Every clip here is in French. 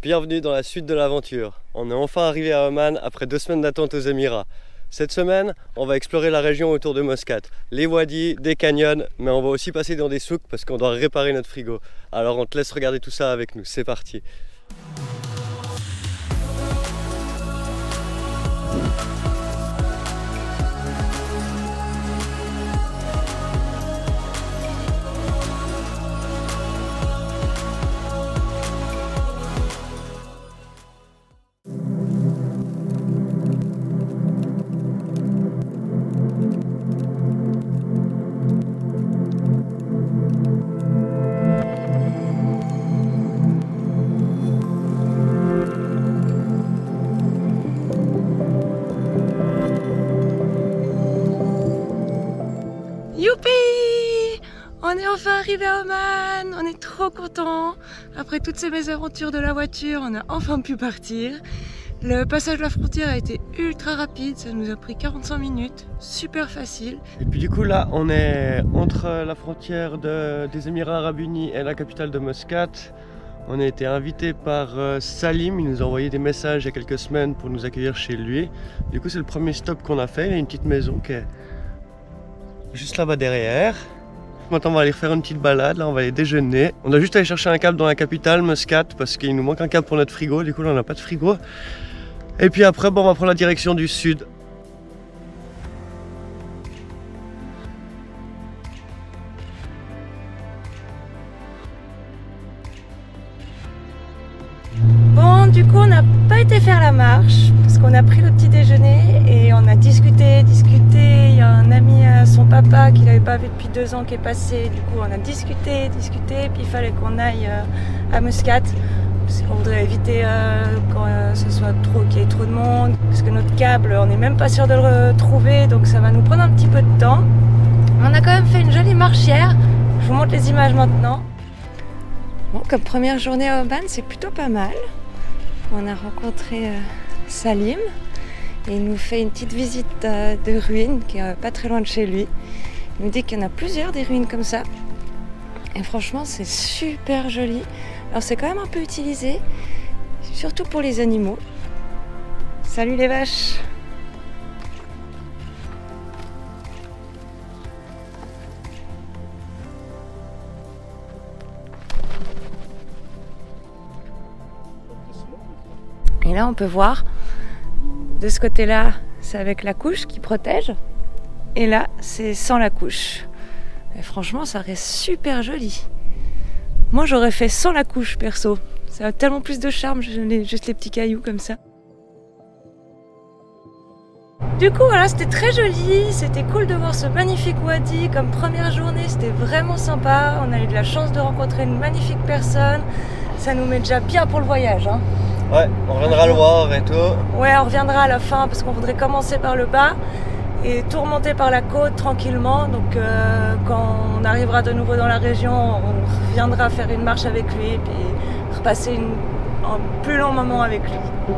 Bienvenue dans la suite de l'aventure. On est enfin arrivé à Oman après 2 semaines d'attente aux Émirats. Cette semaine, on va explorer la région autour de Muscat, les wadis, des canyons, mais on va aussi passer dans des souks parce qu'on doit réparer notre frigo. Alors on te laisse regarder tout ça avec nous, c'est parti. Youpi! On est enfin arrivé à Oman, on est trop contents. Après toutes ces mésaventures de la voiture, on a enfin pu partir. Le passage de la frontière a été ultra rapide, ça nous a pris 45 minutes, super facile. Et puis du coup là, on est entre la frontière des Émirats Arabes Unis et la capitale de Muscat. On a été invité par Salim, il nous a envoyé des messages il y a quelques semaines pour nous accueillir chez lui. Du coup c'est le premier stop qu'on a fait, il y a une petite maison qui est juste là-bas derrière. Maintenant on va aller faire une petite balade, là on va aller déjeuner. On a juste allé chercher un câble dans la capitale, Muscat, parce qu'il nous manque un câble pour notre frigo, du coup là on n'a pas de frigo. Et puis après bon, on va prendre la direction du sud. Bon, du coup on n'a pas été faire la marche, parce qu'on a pris le petit déjeuner et on a discuté. Il y a un ami à son papa qu'il n'avait pas vu depuis 2 ans qui est passé. Du coup on a discuté, puis il fallait qu'on aille à Muscat. Parce qu'on voudrait éviter qu'il y ait trop de monde. Parce que notre câble, on n'est même pas sûr de le retrouver, donc ça va nous prendre un petit peu de temps. On a quand même fait une jolie marchière. Je vous montre les images maintenant. Bon, comme première journée à Oman, c'est plutôt pas mal. On a rencontré Salim et il nous fait une petite visite de ruines qui est pas très loin de chez lui. Il nous dit qu'il y en a plusieurs des ruines comme ça. Et franchement, c'est super joli. Alors c'est quand même un peu utilisé, surtout pour les animaux. Salut les vaches! Et là on peut voir, de ce côté-là, c'est avec la couche qui protège. Et là, c'est sans la couche. Et franchement, ça reste super joli. Moi j'aurais fait sans la couche perso, ça a tellement plus de charme, juste les petits cailloux comme ça. Du coup voilà, c'était très joli, c'était cool de voir ce magnifique wadi comme première journée, c'était vraiment sympa. On a eu de la chance de rencontrer une magnifique personne, ça nous met déjà bien pour le voyage. Hein. Ouais, on reviendra le voir et tout. Ouais, on reviendra à la fin parce qu'on voudrait commencer par le bas et tout remonter par la côte tranquillement. Donc quand on arrivera de nouveau dans la région, on reviendra faire une marche avec lui et puis repasser un plus long moment avec lui.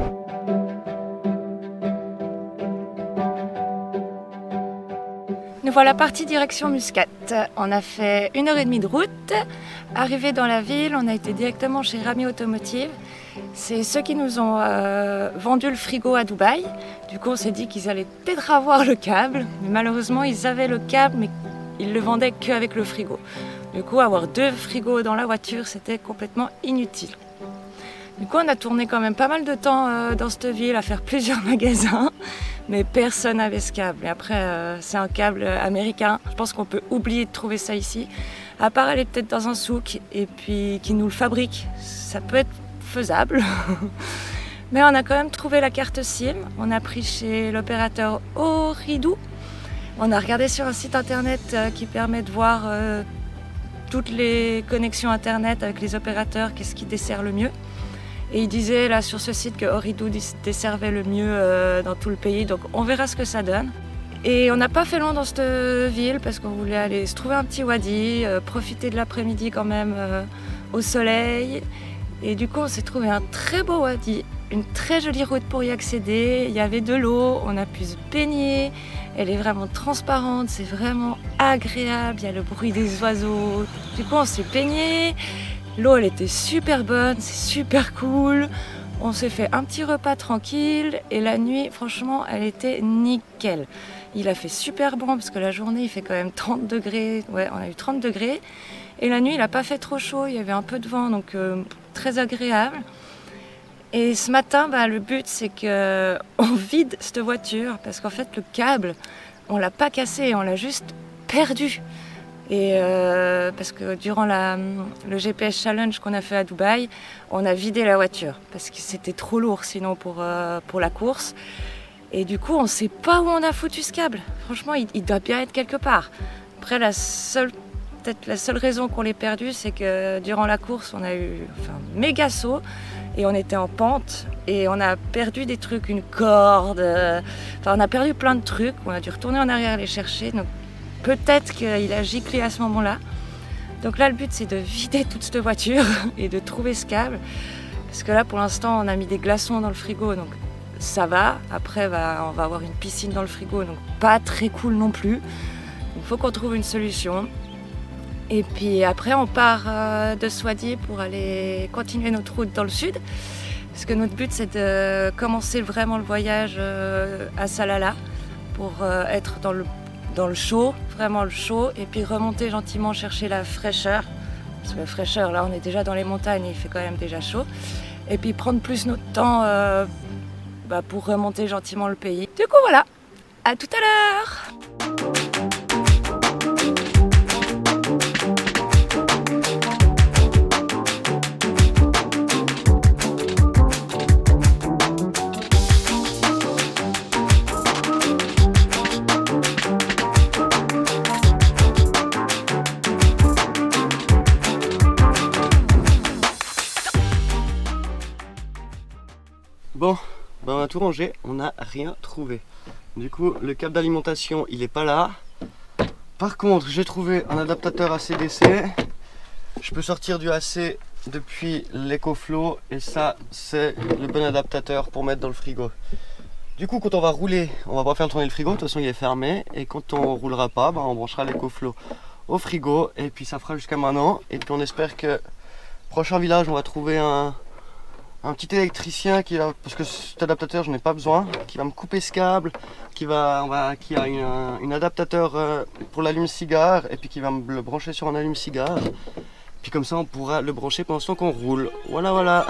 Nous voilà partis direction Muscat. On a fait 1h30 de route. Arrivé dans la ville, on a été directement chez Rami Automotive. C'est ceux qui nous ont vendu le frigo à Dubaï. Du coup, on s'est dit qu'ils allaient peut-être avoir le câble. Mais malheureusement, ils avaient le câble, mais ils le vendaient qu'avec le frigo. Du coup, avoir 2 frigos dans la voiture, c'était complètement inutile. Du coup, on a tourné quand même pas mal de temps dans cette ville à faire plusieurs magasins. Mais personne n'avait ce câble. Et après, c'est un câble américain. Je pense qu'on peut oublier de trouver ça ici. À part aller peut-être dans un souk et puis qui nous le fabrique. Ça peut être faisable. Mais on a quand même trouvé la carte SIM. On a pris chez l'opérateur Ooredoo. On a regardé sur un site internet qui permet de voir toutes les connexions internet avec les opérateurs, qu'est-ce qui dessert le mieux. Et il disait là sur ce site que Ooredoo desservait le mieux dans tout le pays. Donc on verra ce que ça donne. Et on n'a pas fait long dans cette ville parce qu'on voulait aller se trouver un petit wadi, profiter de l'après-midi quand même au soleil. Et du coup on s'est trouvé un très beau wadi, une très jolie route pour y accéder. Il y avait de l'eau, on a pu se baigner, elle est vraiment transparente, c'est vraiment agréable, il y a le bruit des oiseaux. Du coup on s'est baigné L'eau, elle était super bonne, c'est super cool. On s'est fait un petit repas tranquille et la nuit, franchement, elle était nickel. Il a fait super bon parce que la journée, il fait quand même 30 degrés. Ouais, on a eu 30 degrés. Et la nuit, il n'a pas fait trop chaud, il y avait un peu de vent, donc très agréable. Et ce matin, le but, c'est qu'on vide cette voiture parce qu'en fait, le câble, on ne l'a pas cassé, on l'a juste perdu. Et parce que durant le GPS Challenge qu'on a fait à Dubaï, on a vidé la voiture parce que c'était trop lourd sinon pour la course. Et du coup, on ne sait pas où on a foutu ce câble. Franchement, il doit bien être quelque part. Après, peut-être la seule raison qu'on l'ait perdu, c'est que durant la course, on a eu un méga saut et on était en pente et on a perdu des trucs, une corde. On a perdu plein de trucs. On a dû retourner en arrière les chercher. Donc, peut-être qu'il a giclé à ce moment-là. Donc là, le but, c'est de vider toute cette voiture et de trouver ce câble. Parce que là, pour l'instant, on a mis des glaçons dans le frigo, donc ça va. Après, on va avoir une piscine dans le frigo, donc pas très cool non plus. Il faut qu'on trouve une solution. Et puis après, on part de Swadi pour aller continuer notre route dans le sud. Parce que notre but, c'est de commencer vraiment le voyage à Salalah pour être dans le chaud, vraiment le chaud, et puis remonter gentiment chercher la fraîcheur. Parce que la fraîcheur, là, on est déjà dans les montagnes, il fait quand même déjà chaud. Et puis prendre plus notre temps pour remonter gentiment le pays. Du coup, voilà, à tout à l'heure. Bon, on a tout rangé, on n'a rien trouvé. Du coup, le câble d'alimentation, il est pas là. Par contre, j'ai trouvé un adaptateur AC/DC. Je peux sortir du AC depuis l'EcoFlow et ça, c'est le bon adaptateur pour mettre dans le frigo. Du coup, quand on va rouler, on va pas faire tourner le frigo, de toute façon il est fermé. Et quand on roulera pas, on branchera l'EcoFlow au frigo et puis ça fera jusqu'à maintenant. Et puis on espère que prochain village, on va trouver un petit électricien qui va, parce que cet adaptateur je n'ai pas besoin, qui va me couper ce câble, qui a un adaptateur pour l'allume-cigare et puis qui va me le brancher sur un allume-cigare. Puis comme ça on pourra le brancher pendant ce temps qu'on roule. Voilà, voilà.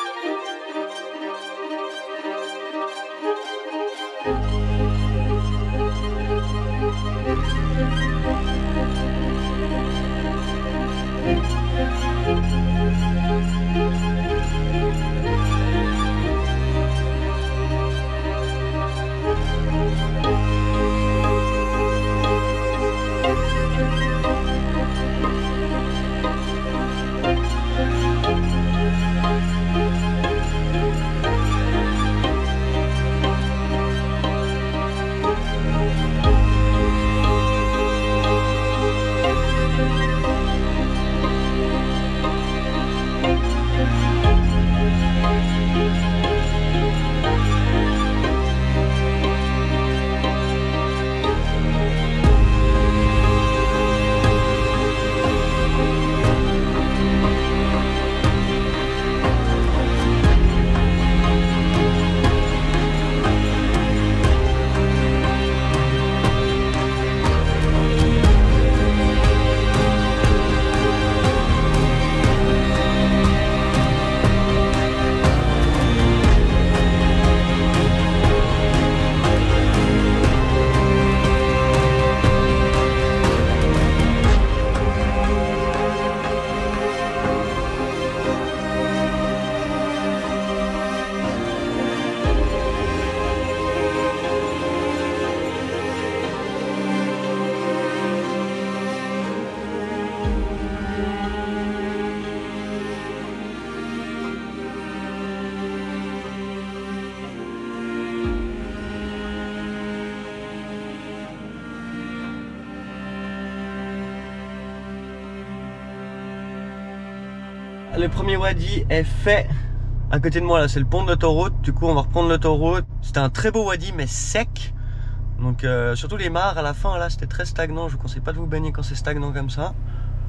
Le premier wadi est fait. À côté de moi là c'est le pont de l'autoroute. Du coup on va reprendre l'autoroute. C'était un très beau wadi mais sec. Donc surtout les mares à la fin là c'était très stagnant. Je vous conseille pas de vous baigner quand c'est stagnant comme ça.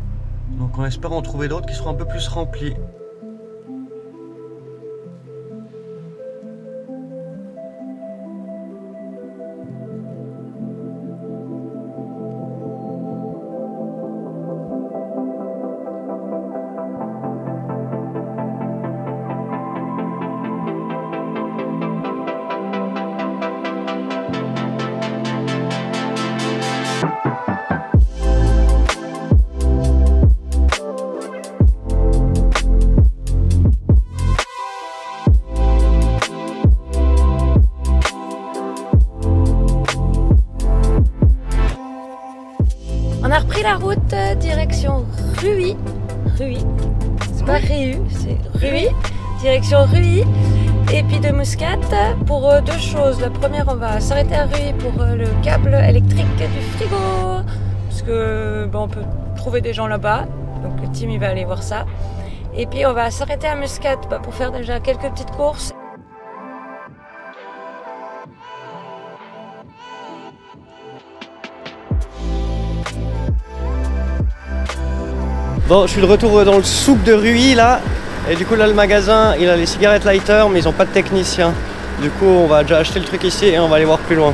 Donc on espère en trouver d'autres qui seront un peu plus remplis. On a repris la route direction Ruy. Ruy. C'est pas Riu, c'est Ruy. Direction Ruy. Et puis de Muscat pour deux choses. La première, on va s'arrêter à Ruy pour le câble électrique du frigo. Parce que on peut trouver des gens là-bas. Donc Tim il va aller voir ça. Et puis on va s'arrêter à Muscat pour faire déjà quelques petites courses. Bon, je suis de retour dans le souk de Ruy là, et du coup là le magasin il a les cigarettes lighter mais ils ont pas de technicien. Du coup on va déjà acheter le truc ici et on va aller voir plus loin.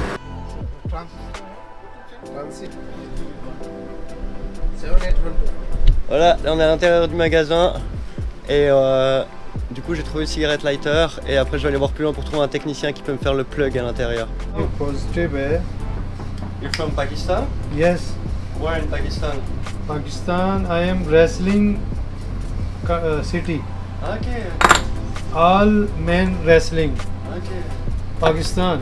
Voilà, là on est à l'intérieur du magasin et du coup j'ai trouvé le cigarette lighter et après je vais aller voir plus loin pour trouver un technicien qui peut me faire le plug à l'intérieur. Positive, eh? You're from Pakistan? Yes. Where in Pakistan? Pakistan, I am wrestling city. Okay. All men wrestling. Okay. Pakistan.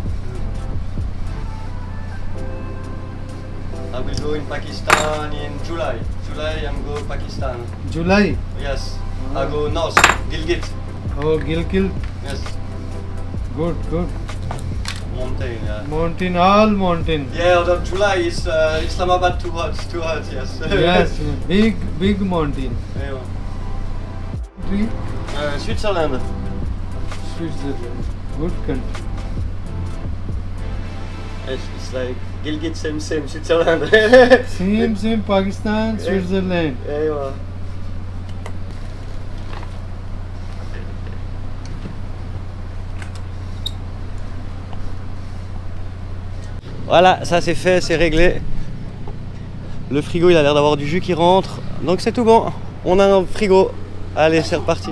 I will go in Pakistan in July. July I'm go Pakistan. July. Yes. I go north, Gilgit. Oh, Gilgit. Yes. Good, good. Mountain, yeah. Mountain, all mountain. Yeah, although July is Islamabad too hot, yes. Yes, big mountain. Yeah. Country? Switzerland. Switzerland. Good country. It's like Gilgit, same, Switzerland. Same, Pakistan, Switzerland. Yeah. Voilà, ça c'est fait, c'est réglé. Le frigo il a l'air d'avoir du jus qui rentre, donc c'est tout bon. On a un frigo. Allez, c'est reparti.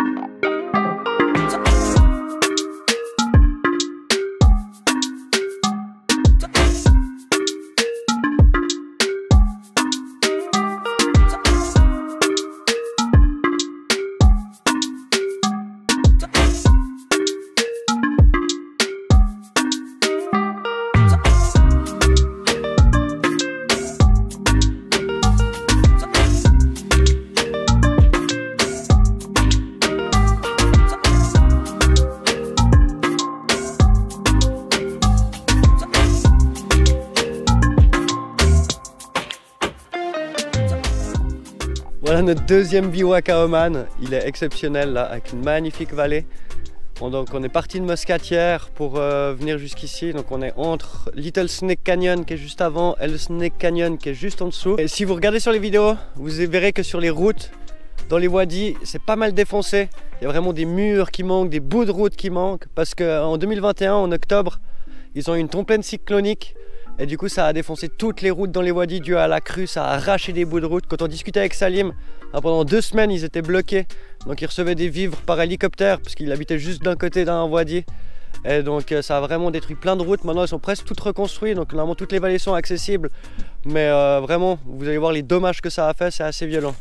Voilà notre deuxième bivouac à Oman, il est exceptionnel là, avec une magnifique vallée. Donc on est parti de Muscat hier pour venir jusqu'ici, donc on est entre Little Snake Canyon qui est juste avant et le Snake Canyon qui est juste en dessous. Et si vous regardez sur les vidéos, vous verrez que sur les routes, dans les wadis, c'est pas mal défoncé. Il y a vraiment des murs qui manquent, des bouts de route qui manquent, parce qu'en 2021, en octobre, ils ont eu une tempête cyclonique. Et du coup ça a défoncé toutes les routes dans les wadis dû à la crue, ça a arraché des bouts de route. Quand on discutait avec Salim, pendant 2 semaines ils étaient bloqués. Donc ils recevaient des vivres par hélicoptère parce qu'ils habitaient juste d'un côté d'un wadi. Et donc ça a vraiment détruit plein de routes. Maintenant elles sont presque toutes reconstruites, donc normalement toutes les vallées sont accessibles. Mais vraiment, vous allez voir les dommages que ça a fait, c'est assez violent.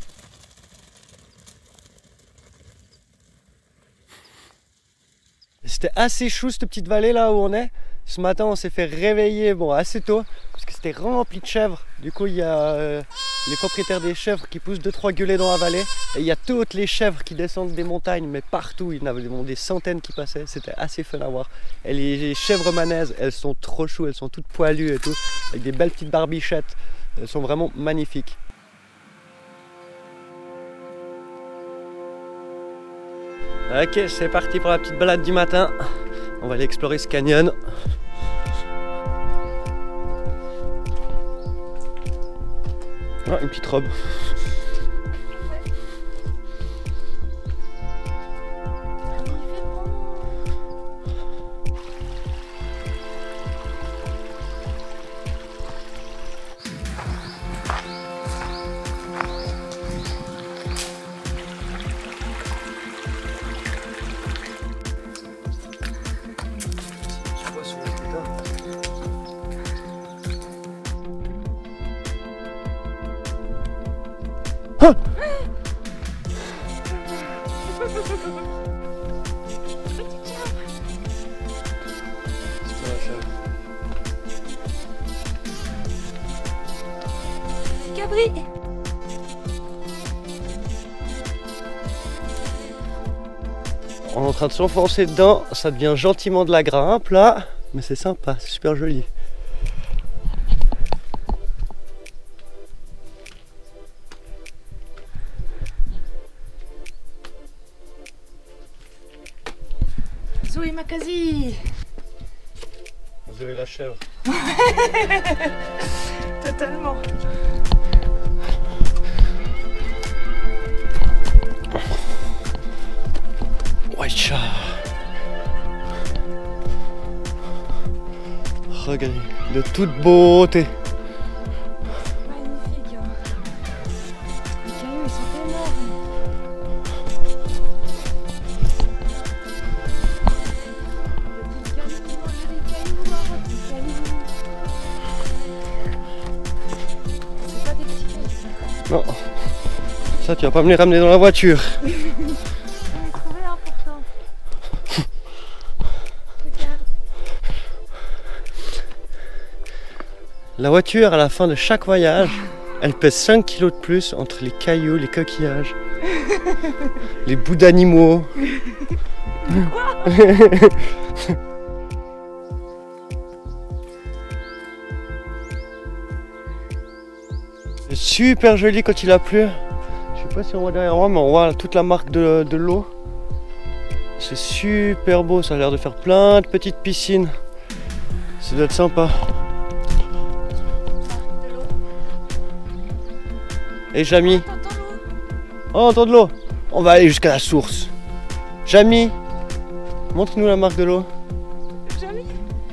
C'était assez chou cette petite vallée là où on est. Ce matin on s'est fait réveiller assez tôt parce que c'était rempli de chèvres. Du coup il y a les propriétaires des chèvres qui poussent 2-3 gueulets dans la vallée. Et il y a toutes les chèvres qui descendent des montagnes, mais partout, il y en avait des centaines qui passaient. C'était assez fun à voir. Et les chèvres manaises, elles sont trop choues, elles sont toutes poilues et tout, avec des belles petites barbichettes. Elles sont vraiment magnifiques. Ok, c'est parti pour la petite balade du matin. On va aller explorer ce canyon. Oh, une petite robe. Cabri. On est en train de s'enfoncer dedans, ça devient gentiment de la grimpe là, mais c'est sympa, c'est super joli. Zoé Makazi. Vous avez la chèvre. Totalement. Wecha. Regardez, de toute beauté. Magnifique. Les cailloux, ils sont énormes. Les cailloux, manger des cailloux, arrête des cailloux. C'est pas des petits cailloux. Non, ça tu vas pas me les ramener dans la voiture. On les trouvait importants. Regarde. La voiture, à la fin de chaque voyage, elle pèse 5 kilos de plus entre les cailloux, les coquillages, les bouts d'animaux. C'est super joli quand il a plu. Je sais pas si on voit derrière moi, mais on voit toute la marque de l'eau. C'est super beau, ça a l'air de faire plein de petites piscines. Ça doit être sympa. Et Jamy, oh, on entend de l'eau. On va aller jusqu'à la source. Jamy, montre-nous la marque de l'eau. Jamy.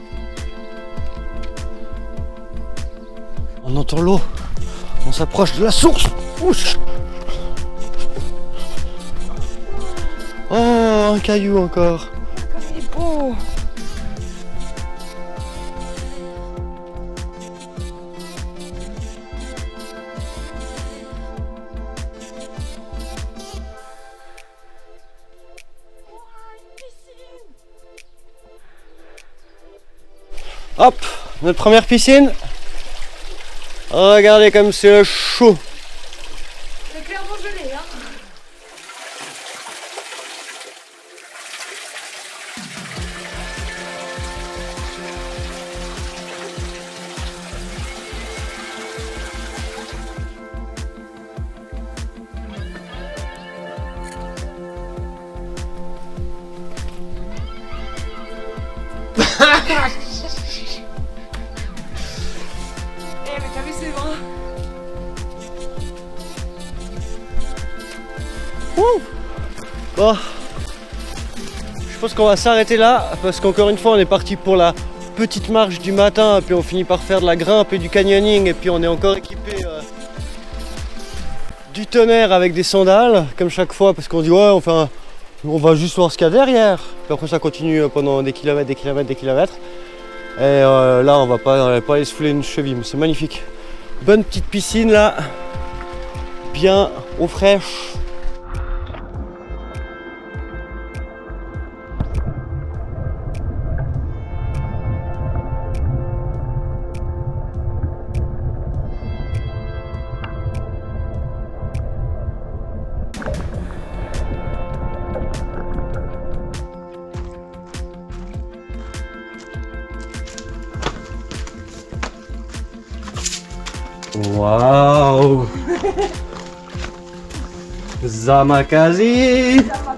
On entend l'eau. On s'approche de la source. Ouch. Oh, un caillou encore. Comme il est beau. Hop, notre première piscine. Regardez comme c'est chaud. C'est clairement gelé, hein. Eh mais t'as vu ses bras? Bon, je pense qu'on va s'arrêter là parce qu'encore une fois on est parti pour la petite marche du matin, puis on finit par faire de la grimpe et du canyoning, et puis on est encore équipé du tonnerre avec des sandales comme chaque fois, parce qu'on dit ouais on va juste voir ce qu'il y a derrière, puis après ça continue pendant des kilomètres, des kilomètres, des kilomètres, et là on va pas aller se fouler une cheville, mais c'est magnifique. Bonne petite piscine là, bien eau fraîche. Waouh. Zamakazi.